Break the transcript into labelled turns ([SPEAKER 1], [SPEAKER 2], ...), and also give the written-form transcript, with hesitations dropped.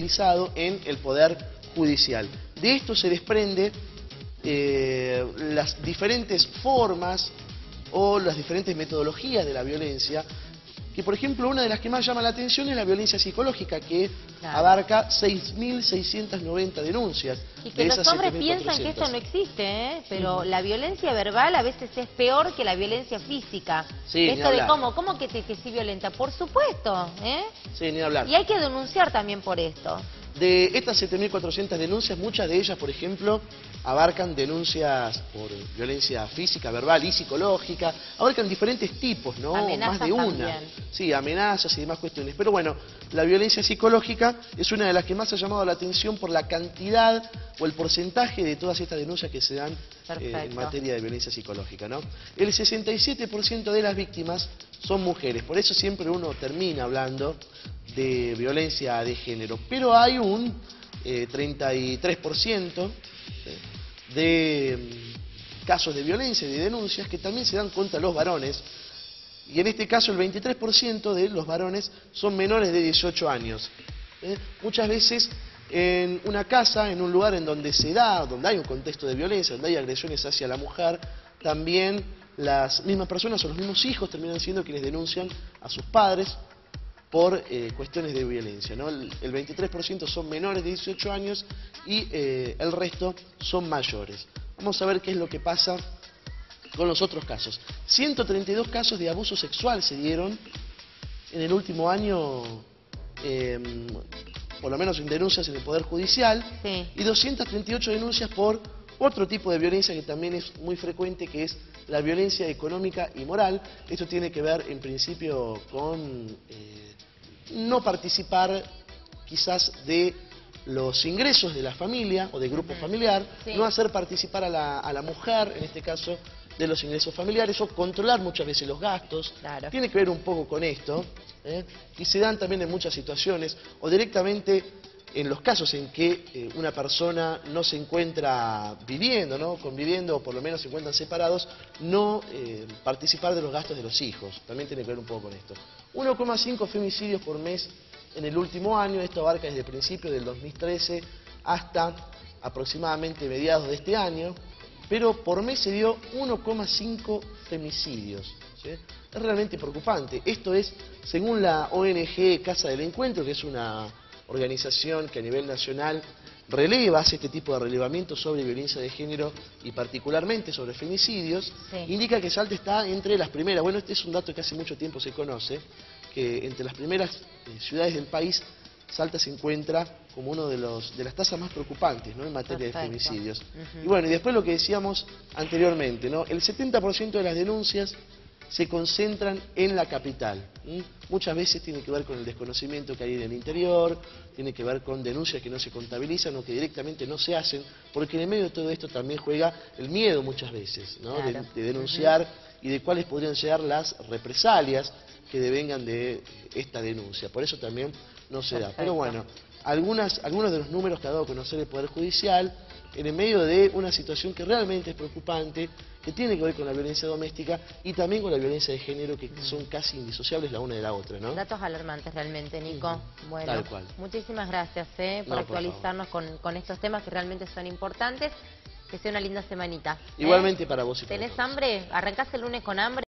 [SPEAKER 1] especializado en el Poder Judicial. De esto se desprende las diferentes formas o las diferentes metodologías de la violencia, que por ejemplo una de las que más llama la atención es la violencia psicológica, que abarca 6.690 denuncias.
[SPEAKER 2] Y que los hombres piensan que esto no existe, ¿eh? Pero la violencia verbal a veces es peor que la violencia física.
[SPEAKER 1] Sí,
[SPEAKER 2] esto de cómo que sí violenta, por supuesto, ¿eh?
[SPEAKER 1] Sí, ni hablar.
[SPEAKER 2] Y hay que denunciar también por esto.
[SPEAKER 1] De estas 7.400 denuncias, muchas de ellas, por ejemplo, abarcan denuncias por violencia física, verbal y psicológica. Abarcan diferentes tipos, ¿no?
[SPEAKER 2] Amenazas
[SPEAKER 1] más de una.
[SPEAKER 2] También.
[SPEAKER 1] Sí, amenazas y demás cuestiones. Pero bueno, la violencia psicológica es una de las que más ha llamado la atención por la cantidad o el porcentaje de todas estas denuncias que se dan en materia de violencia psicológica, ¿no? El 67% de las víctimas son mujeres. Por eso siempre uno termina hablando de violencia de género, pero hay un 33% de casos de violencia y de denuncias que también se dan contra los varones, y en este caso el 23% de los varones son menores de 18 años. Muchas veces en una casa, en un lugar en donde donde hay un contexto de violencia, donde hay agresiones hacia la mujer, también las mismas personas o los mismos hijos terminan siendo quienes denuncian a sus padres por cuestiones de violencia, ¿no? El 23% son menores de 18 años y el resto son mayores. Vamos a ver qué es lo que pasa con los otros casos. 132 casos de abuso sexual se dieron en el último año, por lo menos en denuncias en el Poder Judicial, y 238 denuncias por otro tipo de violencia que también es muy frecuente, que es la violencia económica y moral. Esto tiene que ver en principio con no participar quizás de los ingresos de la familia o del grupo familiar, no hacer participar a la mujer, en este caso, de los ingresos familiares, o controlar muchas veces los gastos. Tiene que ver un poco con esto, y se dan también en muchas situaciones, o directamente en los casos en que una persona no se encuentra viviendo, ¿no? Conviviendo, o por lo menos se encuentran separados, no participar de los gastos de los hijos. También tiene que ver un poco con esto. 1,5 femicidios por mes en el último año. Esto abarca desde el principio del 2013 hasta aproximadamente mediados de este año. Pero por mes se dio 1,5 femicidios, ¿sí? Es realmente preocupante. Esto es según la ONG Casa del Encuentro, que es una organización que a nivel nacional hace este tipo de relevamiento sobre violencia de género y particularmente sobre femicidios. Indica que Salta está entre las primeras. Bueno, este es un dato que hace mucho tiempo se conoce, que entre las primeras ciudades del país, Salta se encuentra como uno de las tasas más preocupantes, ¿no? En materia de femicidios. Y bueno, y después lo que decíamos anteriormente, ¿no? El 70% de las denuncias se concentran en la capital. Muchas veces tiene que ver con el desconocimiento que hay en el interior, tiene que ver con denuncias que no se contabilizan o que directamente no se hacen, porque en el medio de todo esto también juega el miedo muchas veces, ¿no? De denunciar y de cuáles podrían ser las represalias que devengan de esta denuncia. Por eso también no se da. Pero bueno, algunos de los números que ha dado a conocer el Poder Judicial en el medio de una situación que realmente es preocupante, que tiene que ver con la violencia doméstica y también con la violencia de género, que son casi indisociables la una de la otra, ¿no?
[SPEAKER 2] Datos alarmantes realmente, Nico. Bueno,
[SPEAKER 1] tal cual.
[SPEAKER 2] Muchísimas gracias por actualizarnos con estos temas que realmente son importantes. Que sea una linda semanita.
[SPEAKER 1] Igualmente para vos y para
[SPEAKER 2] ¿Tenés
[SPEAKER 1] todos.
[SPEAKER 2] hambre? ¿Arrancás el lunes con hambre?